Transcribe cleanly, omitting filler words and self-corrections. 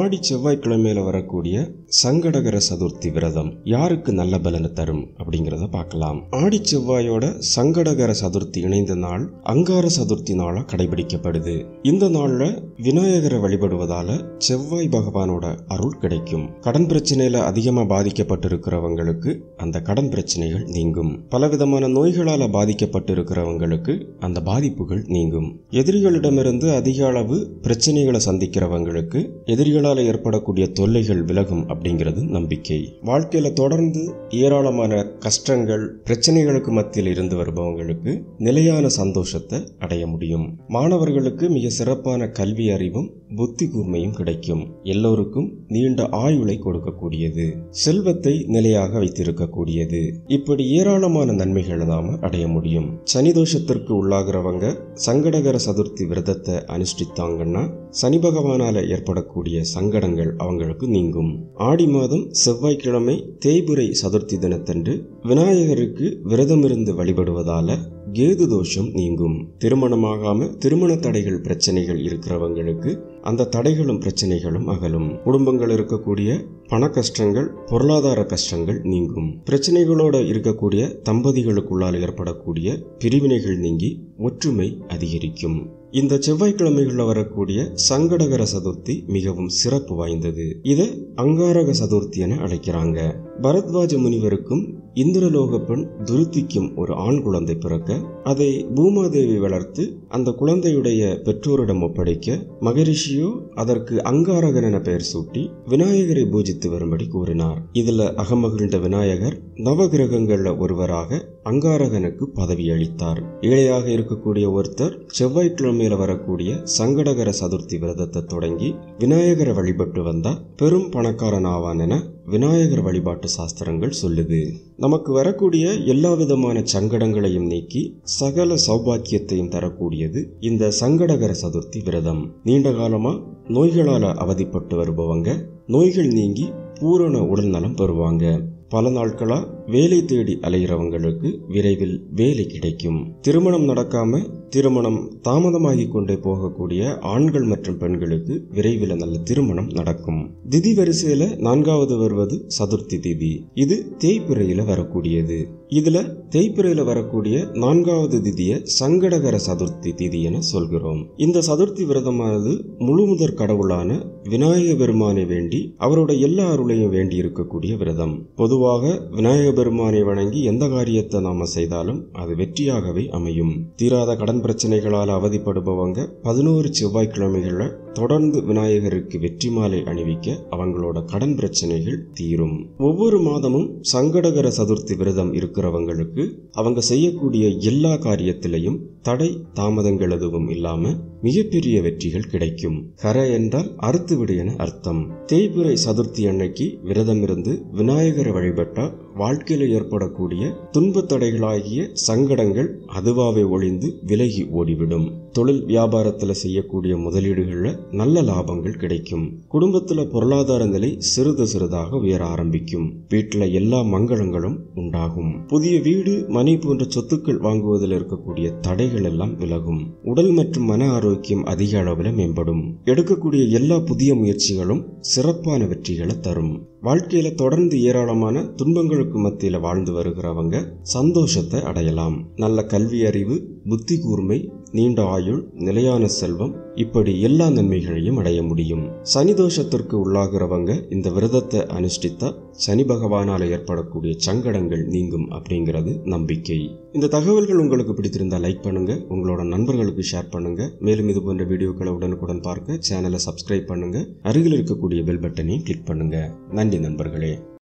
ஆடி செவ்வாய்க்கிழமையில வரக்கூடிய சங்கடகர சதுர்த்தி விரதம் யாருக்கு நல்ல பலனை தரும் அப்படிங்கிறத பார்க்கலாம். ஆடி செவ்வாயோட சங்கடகர சதுர்த்தி இணைந்த நாள் அங்கார சதுர்த்தி நாளா கடைபிடிக்கப்படுது. இந்த நாள்ல விநாயகரை வழிபடுவதால செவ்வாய் பகவானோட அருள் கிடைக்கும். கடன் பிரச்சனையில அதிகமா பாதிக்கப்பட்டிருக்கிறவங்களுக்கு அந்த கடன் பிரச்சனைகள் நீங்கும். பலவிதமான நோய்களால பாதிக்கப்பட்டிருக்கிறவங்களுக்கு அந்த பாதிப்புகள் நீங்கும். எதிரிகளிடமிருந்து அதிக அளவு பிரச்சனைகளை சந்திக்கிறவங்களுக்கு எதிரிகளால் ஏற்படக்கூடிய தொல்லைகள் விலகும் அப்படிங்கிறது நம்பிக்கை. வாழ்க்கையில தொடர்ந்து ஏராளமான கஷ்டங்கள் பிரச்சனைகளுக்கு மத்தியில் இருந்து வருபவங்களுக்கு நிலையான சந்தோஷத்தை அடைய முடியும். மாணவர்களுக்கு மிக சிறப்பான கல்வி அறிவும் புத்தி கூர்மையும் கிடைக்கும். எல்லோருக்கும் நீண்ட ஆயுளை கொடுக்கக்கூடியது, செல்வத்தை நிலையாக வைத்திருக்கக்கூடியது. இப்படி ஏராளமான நன்மைகளை நாம அடைய முடியும். சனி தோஷத்திற்கு உள்ளாகிறவங்க சங்கடகர சதுர்த்தி விரதத்தை அனுஷ்டித்தாங்கன்னா சனி பகவானால ஏற்படக்கூடிய சங்கடங்கள் அவங்களுக்கு நீங்கும். ஆடி மாதம் செவ்வாய்க்கிழமை தேய்பிறை சதுர்த்தி தினத்தன்று விநாயகருக்கு விரதமிருந்து வழிபடுவதால கேது தோஷம் நீங்கும். திருமணமாகாம திருமண தடைகள் பிரச்சனைகள் இருக்கிறவங்களுக்கு அந்த தடைகளும் பிரச்சனைகளும் அகலும். குடும்பங்கள் இருக்கக்கூடிய பண கஷ்டங்கள் பொருளாதார கஷ்டங்கள் நீங்கும். பிரச்சனைகளோட இருக்கக்கூடிய தம்பதிகளுக்குள்ளால் ஏற்படக்கூடிய பிரிவினைகள் நீங்கி ஒற்றுமை அதிகரிக்கும். இந்த செவ்வாய்க்கிழமைகளில் வரக்கூடிய சங்கடகர சதுர்த்தி மிகவும் சிறப்பு வாய்ந்தது. இதை அங்காரக சதுர்த்தி என அழைக்கிறாங்க. பரத்வாஜ முனிவருக்கும் இந்திரலோக பெண் துருத்திக்கும் ஒரு ஆண் குழந்தை பிறக்க அதை பூமாதேவி வளர்த்து அந்த குழந்தையுடைய பெற்றோரிடம் ஒப்படைக்க மகரிஷியோ அதற்கு அங்காரகன் என பெயர் சூட்டி விநாயகரை பூஜித்து வரும்படி கூறினார். இதுல அகமகிழ்ந்த விநாயகர் நவகிரகங்கள்ல ஒருவராக அங்காரகனுக்கு பதவி அளித்தார். ஏழையாக இருக்கக்கூடிய ஒருத்தர் செவ்வாய்க்கிழமையில வரக்கூடிய சங்கடகர சதுர்த்தி விரதத்தை தொடங்கி விநாயகரை வழிபட்டு வந்தா பெரும் பணக்காரன் ஆவான் என விநாயகர் வழிபாட்டு சாஸ்திரங்கள் சொல்லுது. நமக்கு வரக்கூடிய எல்லா விதமான சங்கடங்களையும் நீக்கி சகல சௌபாக்கியத்தையும் தரக்கூடியது இந்த சங்கடகர சதுர்த்தி விரதம். நீண்ட காலமா நோய்களால அவதிப்பட்டு வருபவங்க நோய்கள் நீங்கி பூரண உடல் நலம் பெறுவாங்க. பல நாட்களா வேலை தேடி அலைகிறவங்களுக்கு விரைவில் வேலை கிடைக்கும். திருமணம் நடக்காம திருமணம் தாமதமாகி கொண்டே போகக்கூடிய ஆண்கள் மற்றும் பெண்களுக்கு விரைவில் நல்ல திருமணம் நடக்கும். திதி வரிசையில 4வது வருவது சதுர்த்தி திதி. இது தேய்பிறையில வரக்கூடியது. இதுல தேய்பிறையில வரக்கூடிய 4வது திதிய சங்கடகர சதுர்த்தி திதி என சொல்கிறோம். இந்த சதுர்த்தி விரதமானது முழுமுதற் கடவுளான விநாயக பெருமானை வேண்டி அவரோட எல்லா அருளையும் வேண்டி இருக்கக்கூடிய விரதம். பொதுவாக விநாயக பெருமானை வணங்கி எந்த காரியத்தை நாம செய்தாலும் அது வெற்றியாகவே அமையும். தீராத கடன் பிரச்சனைகளால் அவதிப்படுபவங்க 11 செவ்வாய்க்கிழமைகள்ல தொடர்ந்து விநாயகருக்கு வெற்றி மாலை அணிவிக்க அவங்களோட கடன் பிரச்சனைகள் தீரும். ஒவ்வொரு மாதமும் சங்கடகர சதுர்த்தி விரதம் இருக்கிறவங்களுக்கு அவங்க செய்யக்கூடிய எல்லா காரியத்திலையும் தடை தாமதங்கள் எதுவும் இல்லாம மிகப்பெரிய வெற்றிகள் கிடைக்கும். கர என்றால் அறுத்துவிடு என அர்த்தம். தேய்பிறை சதுர்த்தி அன்னைக்கு விரதம் இருந்து விநாயகரை வழிபட்டா வாழ்க்கையில ஏற்படக்கூடிய துன்ப தடைகளாகிய சங்கடங்கள் அதுவாவே ஒளிந்து விலகி ஓடிவிடும். தொழில் வியாபாரத்துல செய்யக்கூடிய முதலீடுகள்ல நல்ல லாபங்கள் கிடைக்கும். குடும்பத்துல பொருளாதார நிலை சிறிது சிறிதாக உயர ஆரம்பிக்கும். வீட்டுல எல்லா மங்களங்களும் உண்டாகும். புதிய வீடு மனை போன்ற சொத்துக்கள் வாங்குவதில் இருக்கக்கூடிய தடைகள் எல்லாம் விலகும். உடல் மற்றும் மன ஆரோக்கியம் அதிக அளவில் மேம்படும். எடுக்கக்கூடிய எல்லா புதிய முயற்சிகளும் சிறப்பான வெற்றிகளை தரும். வாழ்க்கையில தொடர்ந்து ஏராளமான துன்பங்களுக்கு மத்தியில வாழ்ந்து வருகிறவங்க சந்தோஷத்தை அடையலாம். நல்ல கல்வி அறிவு, புத்தி கூர்மை, நீண்ட ஆயுள், நிலையான செல்வம், இப்படி எல்லா நன்மைகளையும் அடைய முடியும். சனி தோஷத்திற்கு உள்ளாகிறவங்க இந்த விரதத்தை அனுஷ்டித்தா சனி பகவானால ஏற்படக்கூடிய சங்கடங்கள் நீங்கும் அப்படிங்கிறது நம்பிக்கை. இந்த தகவல்கள் உங்களுக்கு பிடித்திருந்தா லைக் பண்ணுங்க, உங்களோட நண்பர்களுக்கு ஷேர் பண்ணுங்க. மேலும் இது போன்ற வீடியோக்களை உடனுக்குடன் பார்க்க சேனலை சப்ஸ்கிரைப் பண்ணுங்க. அருகில் இருக்கக்கூடிய பெல் பட்டனையும் கிளிக் பண்ணுங்க. நன்றி நண்பர்களே.